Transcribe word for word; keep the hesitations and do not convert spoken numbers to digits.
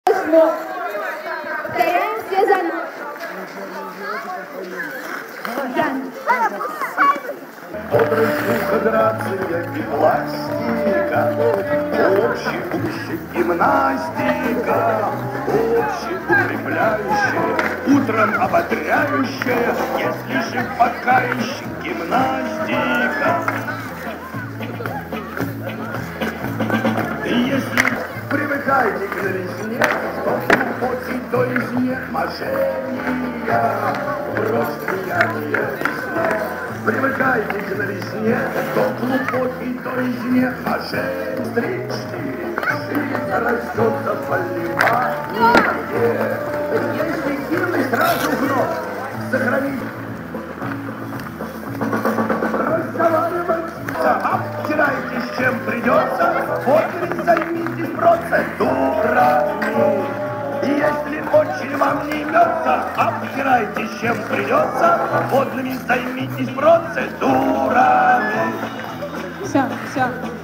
Пошло. Повторяем все за мной. Бодрая грация и пластика, общая гимнастика, общеукрепляющая, утром ободряющая, если же пока еще гимнастика. И если привыкаете к новизне, то глубокий до изнеможения, брось приятие весне. Привыкайте к новизне, то глубокий до изнеможения. Стрички, жизнь растется в поливании. Если силы сразу вновь сохранить, разговариваться, обтирайтесь, чем придется, вот займитесь процедурами. И если очень вам не имется, обтирайтесь, чем придется, водными займитесь процедурами. Все, все.